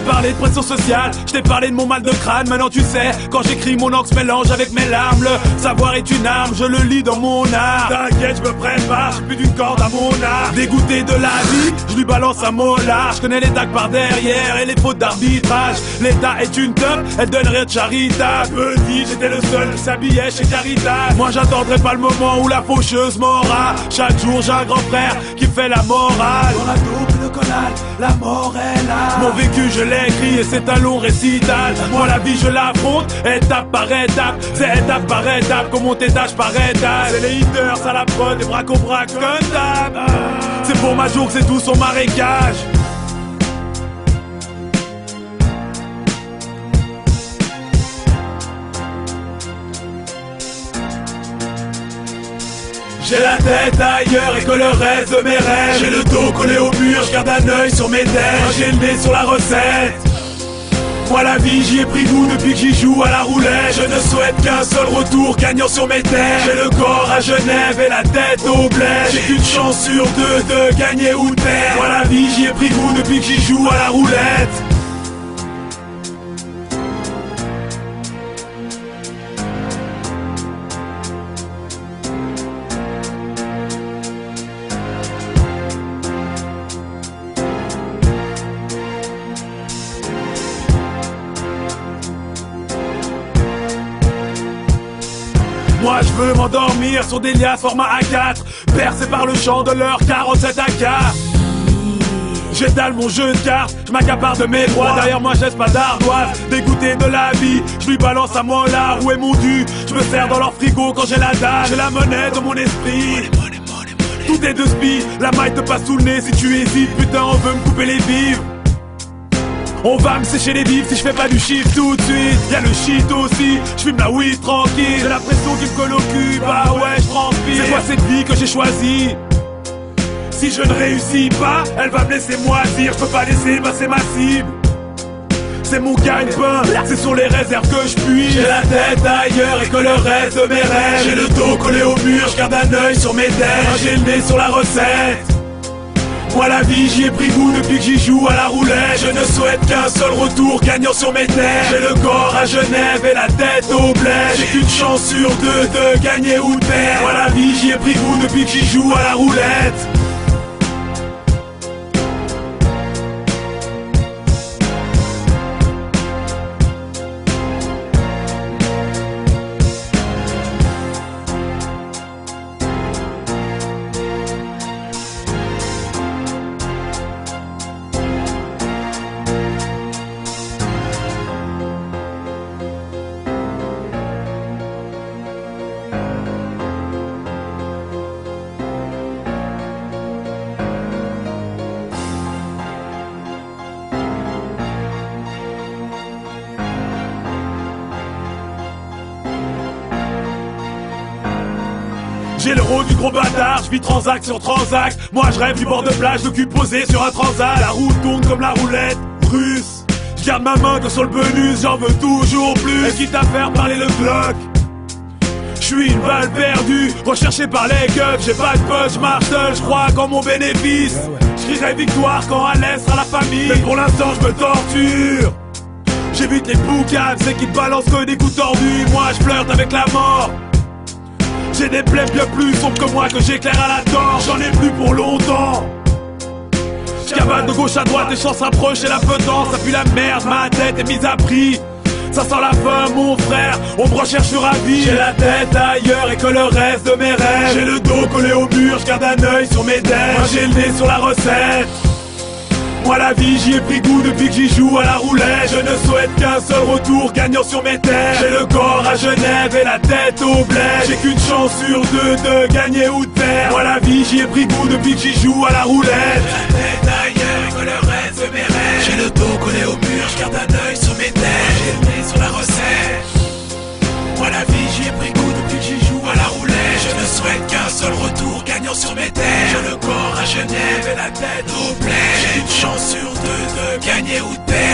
parlé de pression sociale, je t'ai parlé de mon mal de crâne. Maintenant tu sais, quand j'écris mon encre se mélange avec mes larmes. Le savoir est une arme, je le lis dans mon art. T'inquiète, je me prépare, j'ai plus d'une corde à mon art. Dégoûté de la vie, je lui balance un molar. Je connais les dagues par derrière et les fautes d'arbitrage. L'État est une teuf, elle donne rien de charitable. Petit, j'étais le seul qui s'habillait chez Caritas. Moi j'attendrai pas le moment où la faucheuse m'aura. Chaque jour j'ai un grand frère qui fait la morale. Dans la double de collal, la mort est là. Mon vécu je l'ai écrit et c'est un long récital. Moi la vie je l'affronte, étape par étape. C'est étape par étape, qu'on monte étage par étage. C'est les haters à la prod, des braques au braque comme d'hab. C'est pour ma jour que c'est tout son marécage. J'ai la tête ailleurs et que le reste de mes rêves. J'ai le dos collé au mur, je garde un œil sur mes têtes. J'ai le nez sur la recette. Moi la vie j'y ai pris goût depuis que j'y joue à la roulette. Je ne souhaite qu'un seul retour gagnant sur mes terres. J'ai le corps à Genève et la tête au bled. J'ai qu'une chance sur deux de gagner ou de perdre. Moi la vie j'y ai pris goût depuis que j'y joue à la roulette. Moi je veux m'endormir sur des liasses format A4, percé par le champ de leur 47 AK. J'étale mon jeu de cartes, je m'accapare de mes droits. Derrière moi je laisse pas d'ardoise. Dégoûté de la vie, je lui balance à moi là où est mon dû. Je me sers dans leur frigo quand j'ai la dalle. J'ai la monnaie dans mon esprit. Tout est de spi, la maille te passe sous le nez si tu hésites. Putain on veut me couper les vivres. On va me sécher les vifs si je fais pas du chiffre tout de suite. Y'a le shit aussi, je fume la weed tranquille. J'ai la pression qui me colle au cul, bah ouais je transpire. C'est quoi cette vie que j'ai choisie? Si je ne réussis pas, elle va me laisser moisir. Je peux pas laisser passer ma cible. C'est mon gagne-pain, c'est sur les réserves que je puis. J'ai la tête ailleurs et que le reste de mes rêves. J'ai le dos collé au mur, je garde un œil sur mes terres. J'ai le nez sur la recette. Moi la vie j'y ai pris goût depuis que j'y joue à la roulette. Je ne souhaite qu'un seul retour gagnant sur mes terres. J'ai le corps à Genève et la tête au bled. J'ai qu'une chance sur deux de gagner ou de perdre. Moi la vie j'y ai pris goût depuis que j'y joue à la roulette. J'ai le rôle du gros bâtard, je vis transact sur transact. Moi je rêve du bord de plage, de cul posé sur un transat. La roue tourne comme la roulette russe. Je garde ma main que sur le bonus, j'en veux toujours plus. Et quitte à faire parler le Glock. Je suis une balle perdue, recherché par les gueules. J'ai pas de pote, je marche seul, je crois qu'en mon bénéfice. Je crierai victoire quand Alès sera la famille. Mais pour l'instant je me torture. J'évite les boucanes, c'est qu'ils balancent que des coups tordus. Moi je flirte avec la mort. J'ai des plaies bien plus sombres que moi que j'éclaire à la torche. J'en ai plus pour longtemps. J'cavale de gauche à droite, les chances s'approchent et la potence. Ça pue la merde, ma tête est mise à prix. Ça sent la fin mon frère, on me recherche sur un vie. J'ai la tête ailleurs et que le reste de mes rêves. J'ai le dos collé au mur, j'garde un œil sur mes dents. Moi j'ai le nez sur la recette. Moi la vie j'y ai pris goût depuis que j'y joue à la roulette. Je ne souhaite qu'un seul retour gagnant sur mes terres. J'ai le corps à Genève et la tête au bled. J'ai qu'une chance sur deux de gagner ou de perdre. Moi la vie j'y ai pris goût depuis que j'y joue à la roulette. J'ai la tête ailleurs et que le reste de mes rêves. J'ai le dos collé au mur, je garde un œil sur mes terres. J'ai le nez sur la recette. Moi la vie j'y ai pris goût depuis que j'y joue à la roulette. Je ne souhaite qu'un seul retour gagnant sur mes terres. J'ai le corps à Genève et la tête au bled. J'ai une chance sur deux de gagner ou de perdre.